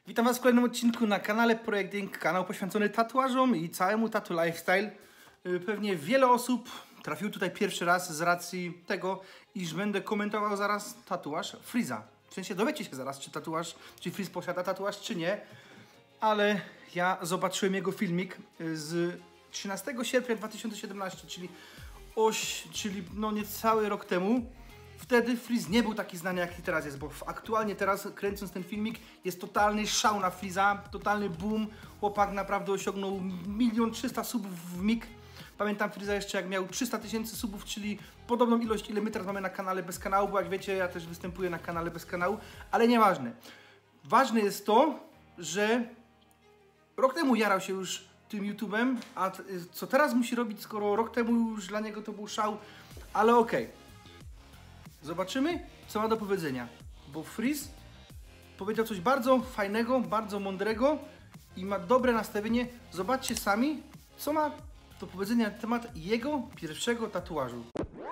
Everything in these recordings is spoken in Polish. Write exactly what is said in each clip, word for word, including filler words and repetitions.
Witam Was w kolejnym odcinku na kanale Projekt Ink, kanał poświęcony tatuażom i całemu tattoo lifestyle. Pewnie wiele osób trafiło tutaj pierwszy raz z racji tego, iż będę komentował zaraz tatuaż Freeza. W sensie dowiecie się zaraz, czy tatuaż, czy Freeze posiada tatuaż, czy nie. Ale ja zobaczyłem jego filmik z trzynastego sierpnia dwa tysiące siedemnastego, czyli, oś, czyli no niecały rok temu. Wtedy Freeze nie był taki znany, jaki teraz jest, bo aktualnie teraz, kręcąc ten filmik, jest totalny szał na Freeza, totalny boom. Chłopak naprawdę osiągnął milion trzysta subów w mig. Pamiętam Freeza jeszcze jak miał trzysta tysięcy subów, czyli podobną ilość, ile my teraz mamy na kanale bez kanału, bo jak wiecie, ja też występuję na kanale bez kanału, ale nieważne. Ważne jest to, że rok temu jarał się już tym YouTubem, a co teraz musi robić, skoro rok temu już dla niego to był szał, ale okej. Okay. Zobaczymy, co ma do powiedzenia, bo Freeze powiedział coś bardzo fajnego, bardzo mądrego i ma dobre nastawienie. Zobaczcie sami, co ma do powiedzenia na temat jego pierwszego tatuażu.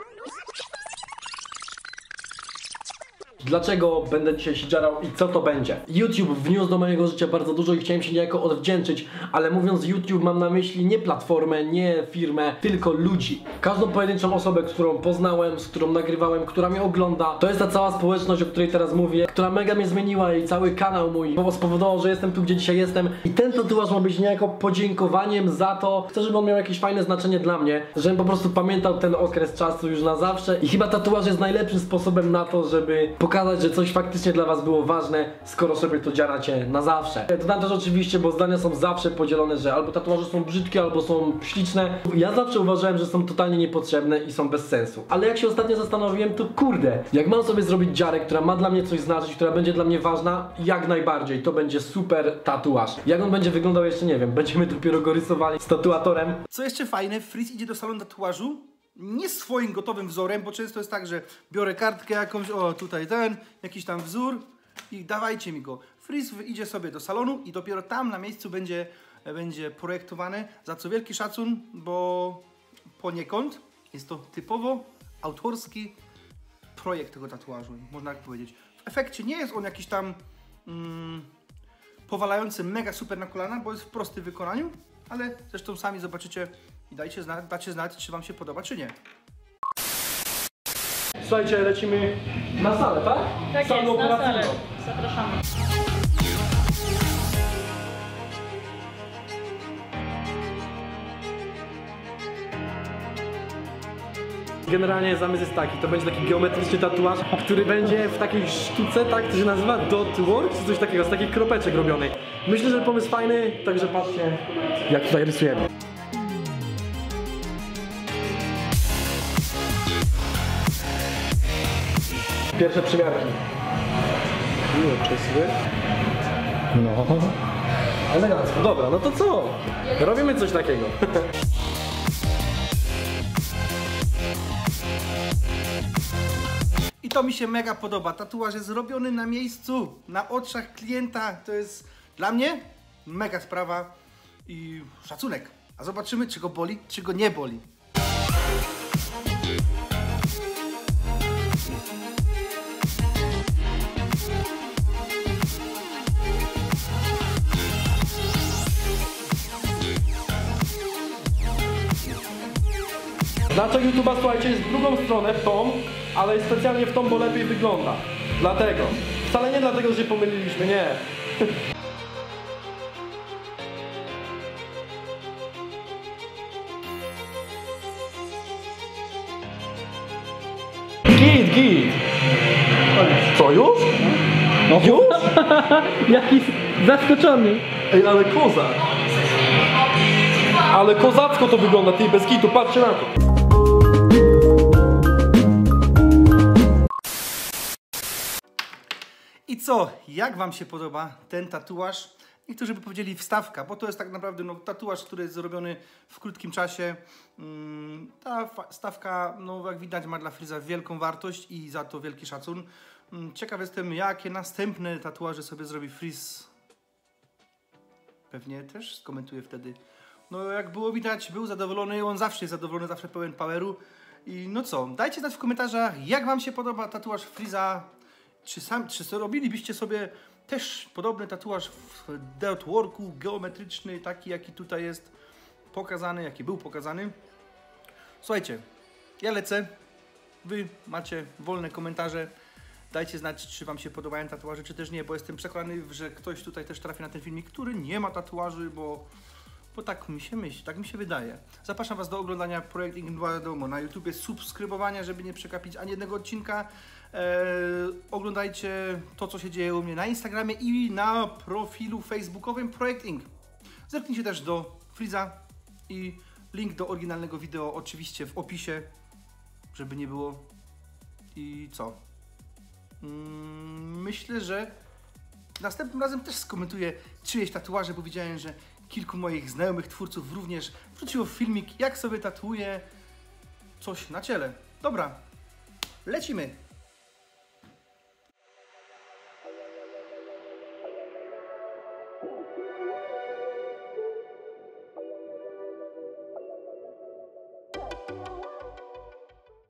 Dlaczego będę dzisiaj się jarał i co to będzie? YouTube wniósł do mojego życia bardzo dużo i chciałem się niejako odwdzięczyć, ale mówiąc YouTube mam na myśli nie platformę, nie firmę, tylko ludzi. Każdą pojedynczą osobę, którą poznałem, z którą nagrywałem, która mnie ogląda, to jest ta cała społeczność, o której teraz mówię, która mega mnie zmieniła i cały kanał mój spowodował, że jestem tu, gdzie dzisiaj jestem. I ten tatuaż ma być niejako podziękowaniem za to. Chcę, żeby on miał jakieś fajne znaczenie dla mnie, żebym po prostu pamiętał ten okres czasu już na zawsze i chyba tatuaż jest najlepszym sposobem na to, żeby pokazać, że coś faktycznie dla Was było ważne, skoro sobie to dziaracie na zawsze. Dodam też oczywiście, bo zdania są zawsze podzielone, że albo tatuaże są brzydkie, albo są śliczne. Ja zawsze uważałem, że są totalnie niepotrzebne i są bez sensu. Ale jak się ostatnio zastanowiłem, to kurde, jak mam sobie zrobić dziarę, która ma dla mnie coś znaczyć, która będzie dla mnie ważna, jak najbardziej, to będzie super tatuaż. Jak on będzie wyglądał, jeszcze nie wiem, będziemy dopiero go rysowali z tatuatorem. Co jeszcze fajne, Freeze idzie do salonu tatuażu nie swoim gotowym wzorem, bo często jest tak, że biorę kartkę jakąś, o tutaj ten, jakiś tam wzór i dawajcie mi go. Freeze idzie sobie do salonu i dopiero tam na miejscu będzie, będzie projektowany, za co wielki szacun, bo poniekąd jest to typowo autorski projekt tego tatuażu, można tak powiedzieć. W efekcie nie jest on jakiś tam mm, powalający mega super na kolana, bo jest w prostym wykonaniu, ale zresztą sami zobaczycie i dajcie znać, dacie znać, czy Wam się podoba, czy nie. Słuchajcie, lecimy na salę, tak? Tak Salę jest, na operacyjną. salę. Zapraszamy. Generalnie zamysł jest taki, to będzie taki geometryczny tatuaż, który będzie w takiej sztuce, tak, to się nazywa dot work, czy coś takiego, z takich kropeczek robionych. Myślę, że pomysł fajny, także patrzcie, jak tutaj rysujemy. Pierwsze przymiarki. Miło, czysły. No. Elegancko, dobra, no to co? Robimy coś takiego. I to mi się mega podoba. Tatuaż jest zrobiony na miejscu, na oczach klienta. To jest dla mnie mega sprawa i szacunek. A zobaczymy, czy go boli, czy go nie boli. Znaczek YouTube'a, słuchajcie, jest w drugą stronę, w tą, ale jest specjalnie w tą, bo lepiej wygląda. Dlatego. Wcale nie dlatego, że się pomyliliśmy, nie. Git, git. Co, już? No. Już? Jaki zaskoczony. Ej, ale kozak. Ale kozacko to wygląda, ty, bez kitu, patrzcie na to. I co? Jak Wam się podoba ten tatuaż? Niektórzy by powiedzieli wstawka, bo to jest tak naprawdę no, tatuaż, który jest zrobiony w krótkim czasie. Mm, ta stawka, no jak widać, ma dla Freeza wielką wartość i za to wielki szacun. Mm, ciekaw jestem, jakie następne tatuaże sobie zrobi Freeze. Pewnie też skomentuje wtedy. No jak było widać, był zadowolony, on zawsze jest zadowolony, zawsze pełen poweru. I no co, dajcie znać w komentarzach, jak Wam się podoba tatuaż Freeza. Czy, sam, czy robilibyście sobie też podobny tatuaż w artworku, geometryczny, taki jaki tutaj jest pokazany, jaki był pokazany. Słuchajcie, ja lecę, wy macie wolne komentarze, dajcie znać, czy wam się podobają tatuaże, czy też nie, bo jestem przekonany, że ktoś tutaj też trafi na ten filmik, który nie ma tatuaży, bo, bo tak mi się myśli, tak mi się wydaje. Zapraszam was do oglądania Projekt Ink dwa wiadomo na YouTubie, subskrybowania, żeby nie przegapić ani jednego odcinka. Eee, oglądajcie to, co się dzieje u mnie na Instagramie i na profilu facebookowym Projekt Ink. Zerknijcie też do Freeza i link do oryginalnego wideo oczywiście w opisie, żeby nie było. I co? Mm, myślę, że następnym razem też skomentuję czyjeś tatuaże, bo widziałem, że kilku moich znajomych twórców również wrzuciło filmik, jak sobie tatuuje coś na ciele. Dobra, lecimy!